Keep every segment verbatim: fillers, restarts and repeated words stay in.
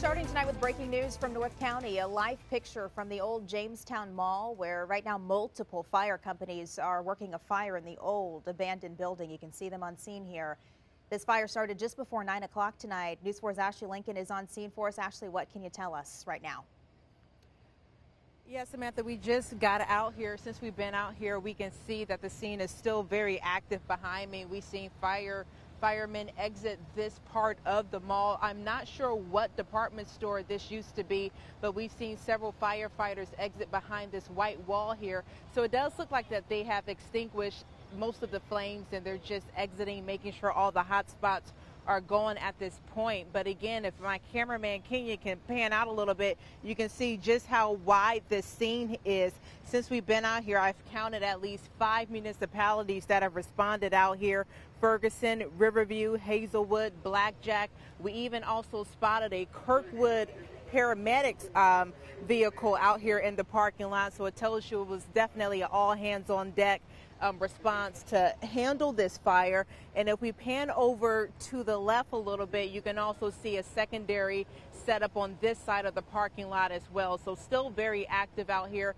Starting tonight with breaking news from North County, a live picture from the old Jamestown Mall, where right now multiple fire companies are working a fire in the old abandoned building. You can see them on scene here. This fire started just before nine o'clock tonight. News four's Ashley Lincoln is on scene for us. Ashley, what can you tell us right now? Yes, Samantha, we just got out here. Since we've been out here, we can see that the scene is still very active behind me. We've seen fire firemen exit this part of the mall. I'm not sure what department store this used to be, but we've seen several firefighters exit behind this white wall here. So it does look like that they have extinguished most of the flames and they're just exiting, making sure all the hot spots are going at this point. But again, if my cameraman Kenya can pan out a little bit, you can see just how wide this scene is. Since we've been out here, I've counted at least five municipalities that have responded out here: Ferguson, Riverview, Hazelwood, Blackjack. We even also spotted a Kirkwood paramedics um, vehicle out here in the parking lot. So it tells you it was definitely an all hands on deck Um, response to handle this fire. And if we pan over to the left a little bit, you can also see a secondary setup on this side of the parking lot as well. So still very active out here.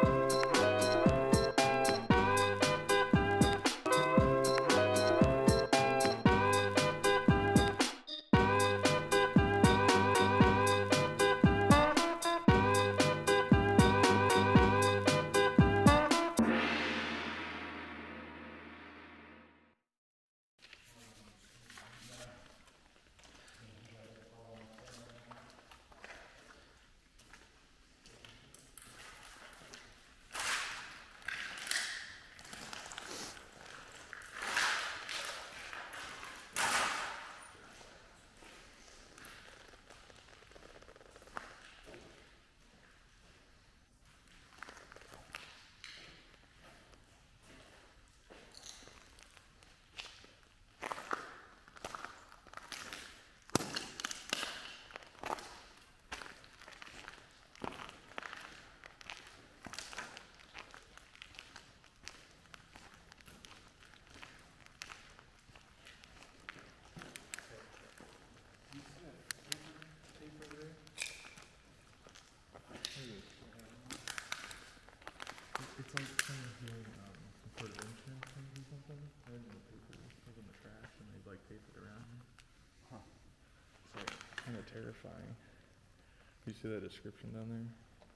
It's like kind of doing um, some sort of insurance things or something. They're in the paper, like in the trash, and they like tape it around. Huh. It's like kind of terrifying. You see that description down there?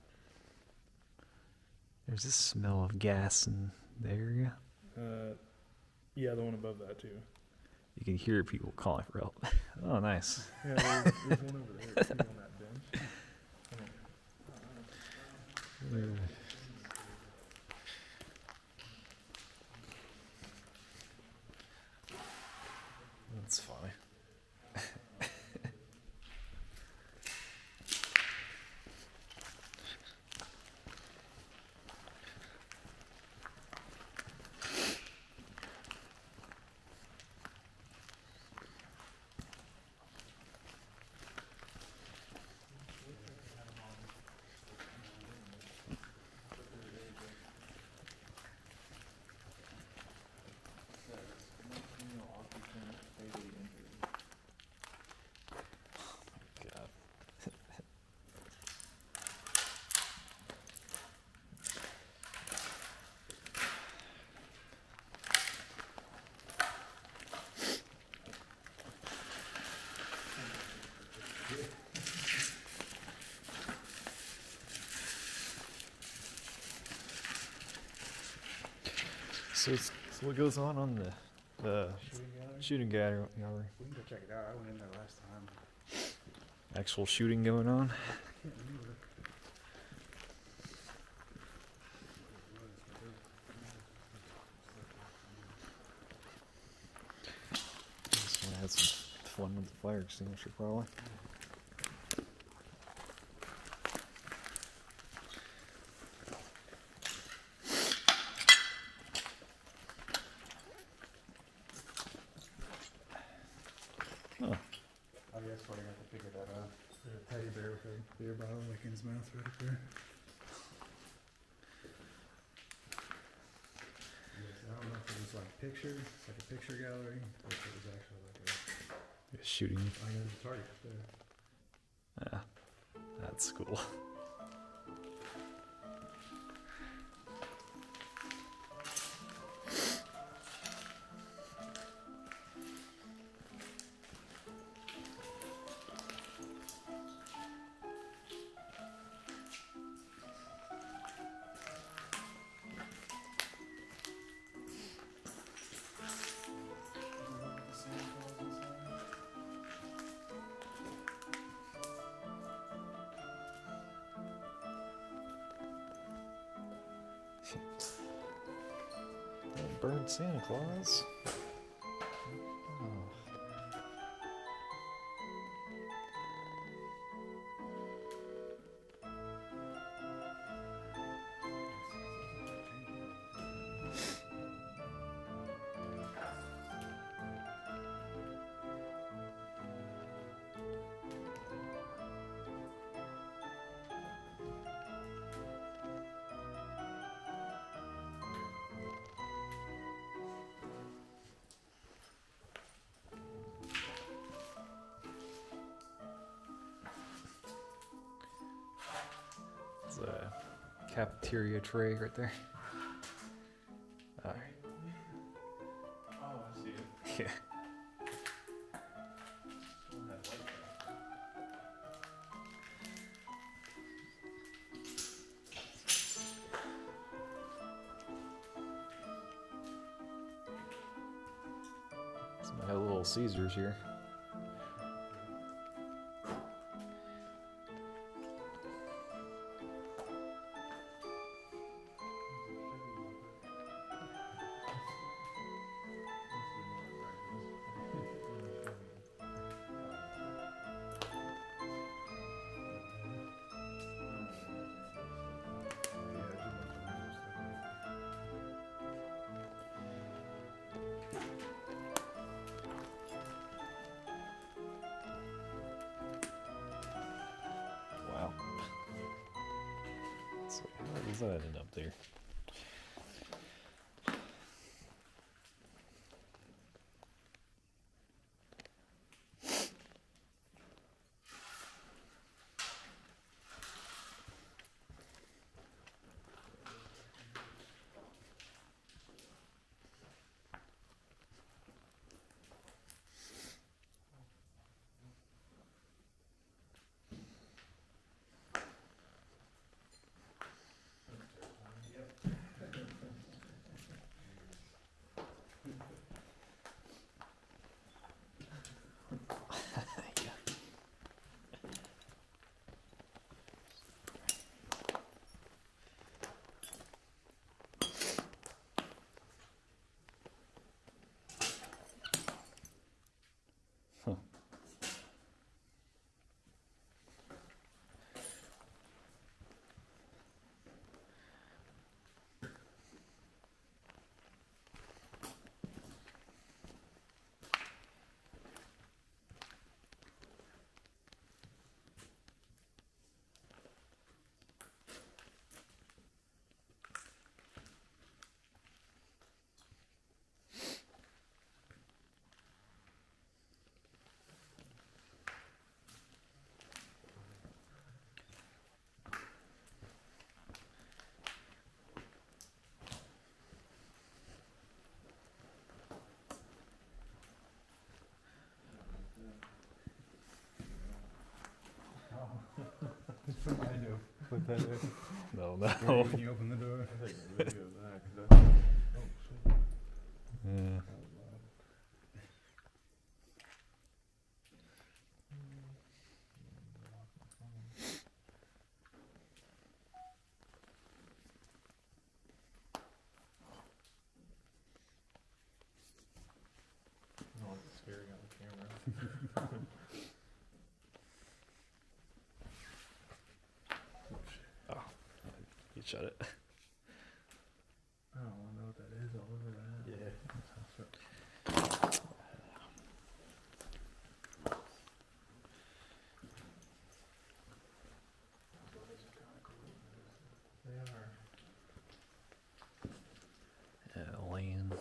There's a smell of gas in the area. Uh, yeah, the one above that too. You can hear people calling for help. Oh, nice. Yeah, there's, there's one over there too on that bench. Yeah. That's funny. So, it's, so what goes on on the the shooting gallery? We can go check it out. I went in there last time. Actual shooting going on? I can't remember. Just want to have some fun with the fire extinguisher, probably. Huh. Oh, yeah, that's what I got to figure that out. There's a teddy bear with a beer bottle like in his mouth right up there. Yes, I don't know if it was like picture, it's like a picture gallery, or if it was actually like a, Shooting. I know the target there. Yeah. That's cool. Burned Santa Claus. Oh. It's a cafeteria tray right there. All right. Oh, I see it. Yeah. Still have light there. So we have a little Caesars here. Wow. So how does that end up there? Huh. I do. Put that in. No, Right no. when you open the door. I think a video of that, 'cause that's, oh shit. Yeah. That was loud. No, it's scary on the camera. Oh, you shut it. I don't want to know what that is all over that. Yeah. They are. Yeah, land.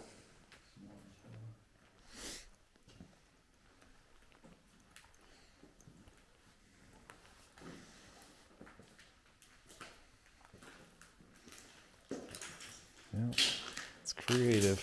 Yeah, it's creative.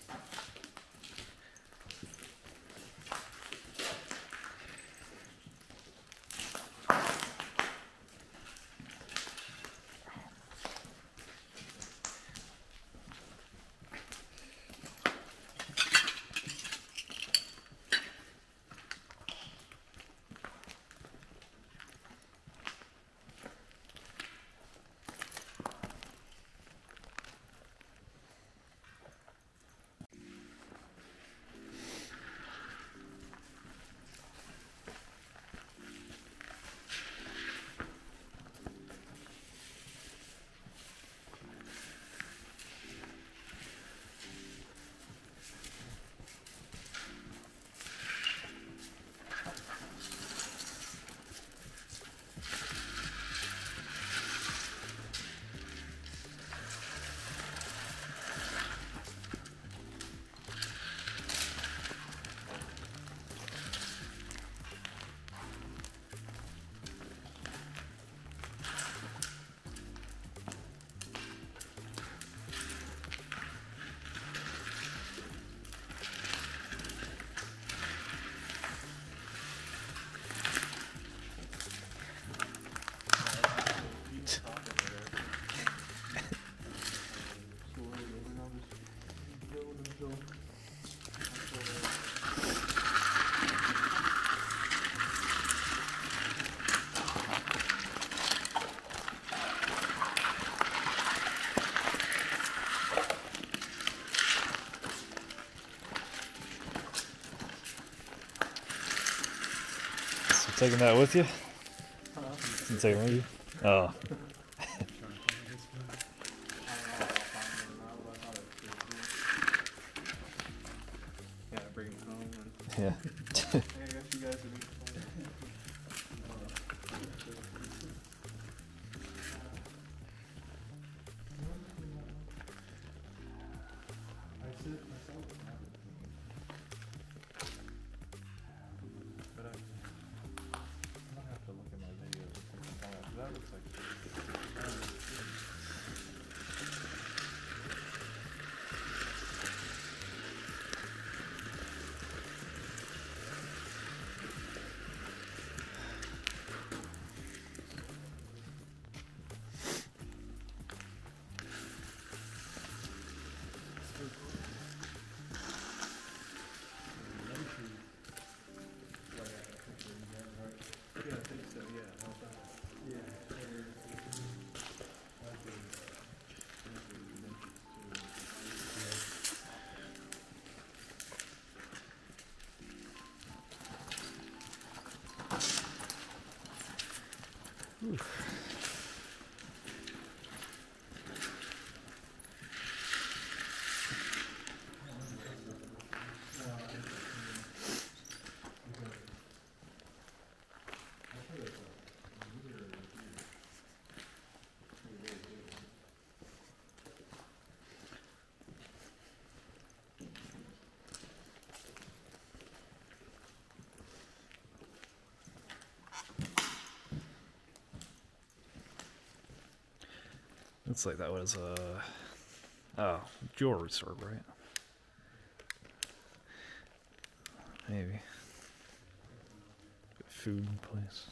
Taking that with you? Huh? You taking it with you? Oh. Yeah, bring it home. And Yeah. hey, I guess you guys would be fun. I sit myself and have it. But I, I might have to look at my videos and see something like that. That looks like yeah, I think so, yeah. How about that? Looks like that was a oh jewelry store, right? Maybe food place.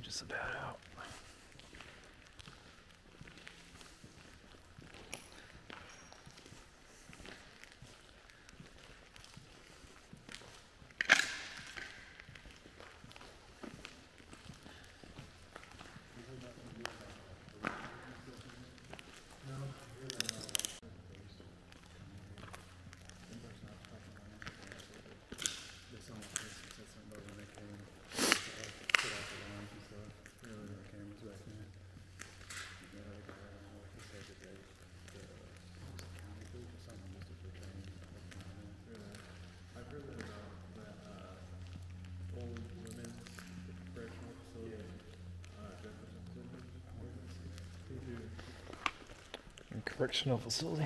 just about out. Correctional facility.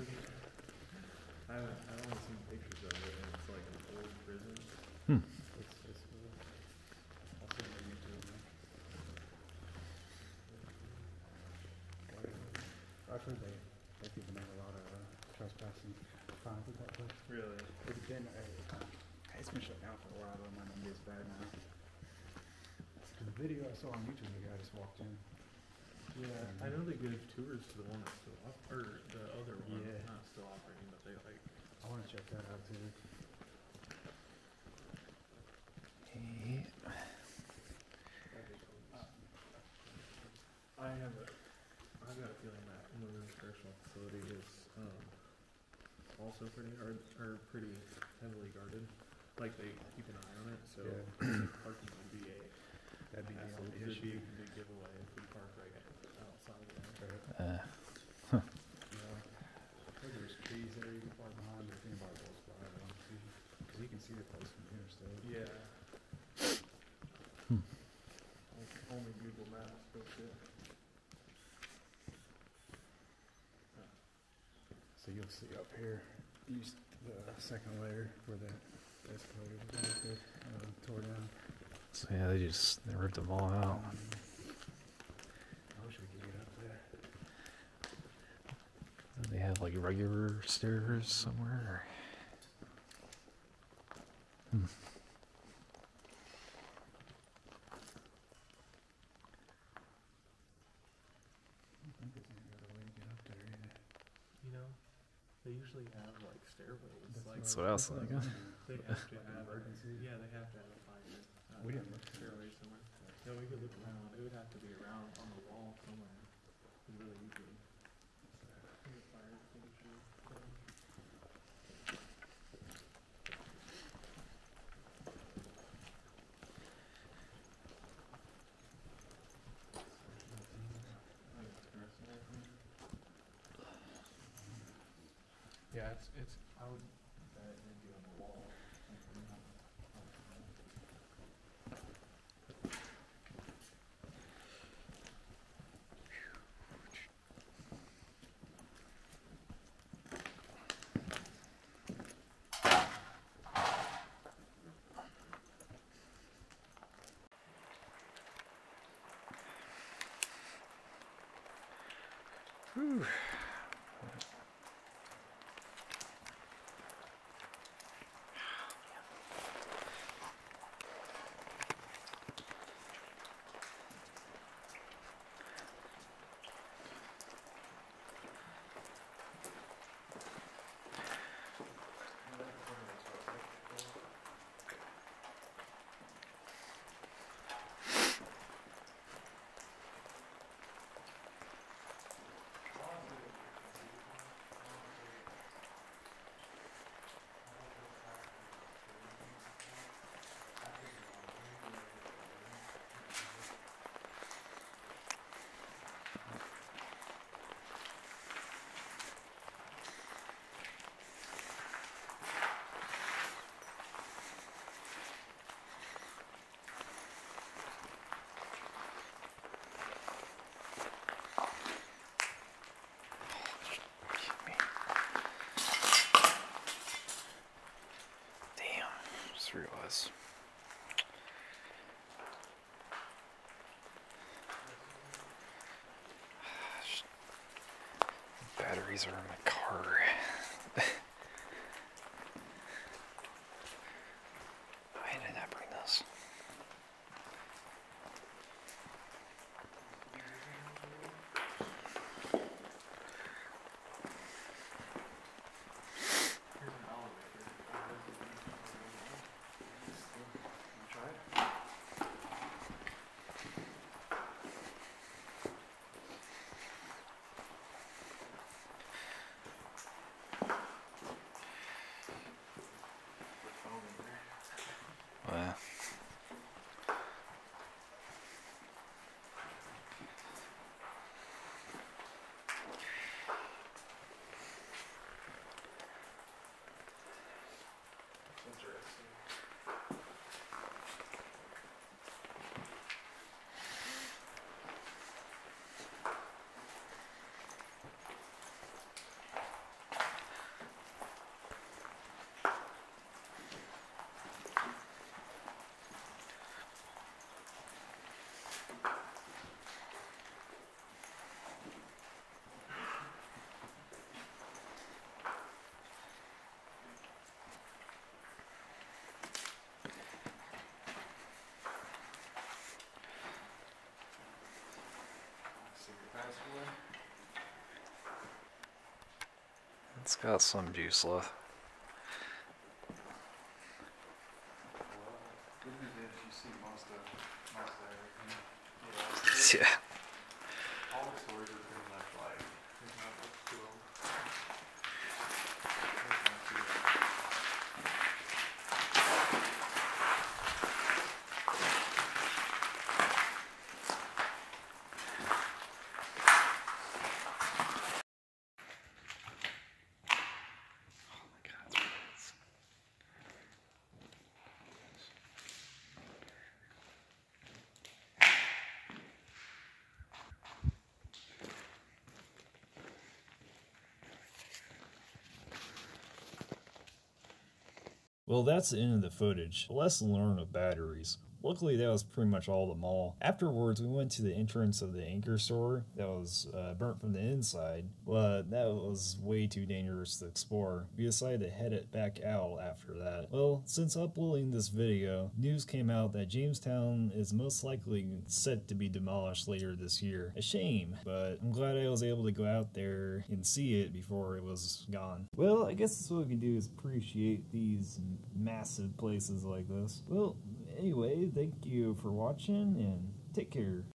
I haven't, I've only seen pictures of it, and it's like an old prison. Hmm. It's, it's cool. I'll send it to YouTube. I've heard they, they people make a lot of uh, trespassing fines at that place. Really? It's been, uh, it's been shut down for a while, though. It might not be as bad now. The video I saw on YouTube, the guy just walked in. Yeah, I know they give tours to the one that's still up, or the other one, Yeah. not still operating, but they like. I want to check that out too. I have a, I've got a feeling that women's correctional facility is um, also pretty hard, or pretty heavily guarded. Like they keep an eye on it, so Yeah. parking would be a That'd be the hassle. only It'd be issue. a big giveaway if we park right outside of there. Right. Uh, Yeah. Look, there's trees there you can park behind, but if anybody goes by, I don't see. Because you can see the place from here still. Yeah. Hmm. Like, only Google Maps built it. So you'll see up here, you s- the second layer where the escalator was right there, uh, tore down. so yeah, they just they ripped them all out. Um, I wish we could get up there. They have like regular stairs somewhere. Or... Hmm. I don't think there's any other way to get up there either. You know, they usually have like stairways. Like That's what I was thinking. they have to have a, Emergency. yeah, they have to have a fire. Uh, We didn't look for stairway somewhere. No, we could look around. It would have to be around on the wall somewhere. It's really easy. Maybe a fire extinguisher, um, I think it's interesting, I think. Yeah, it's it's. I would bet it'd be on the wall. Like, you know, Whew. Damn, just realized. Batteries are in my car. Why did I bring those? It's got some juice left. Yeah. All the stories are pretty much like, there's not much to them. Well, that's the end of the footage. A lesson learned with batteries. Luckily, that was pretty much all the mall. Afterwards, we went to the entrance of the anchor store that was uh, burnt from the inside, but that was way too dangerous to explore. We decided to head it back out after that. Well, since uploading this video, news came out that Jamestown is most likely set to be demolished later this year. A shame, but I'm glad I was able to go out there and see it before it was gone. Well, I guess that's what we can do is appreciate these massive places like this. Well, anyway, thank you for watching and take care.